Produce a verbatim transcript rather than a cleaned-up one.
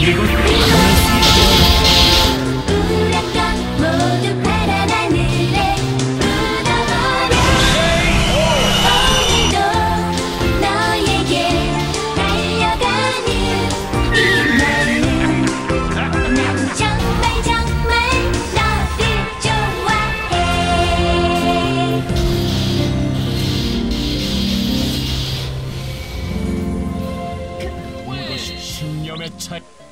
우라카 모두 파란 하늘에 묻어버려. 오늘도 너에게 달려가는 이 마음, 난 정말 정말 너를 좋아해. 이것이 신념의 차이.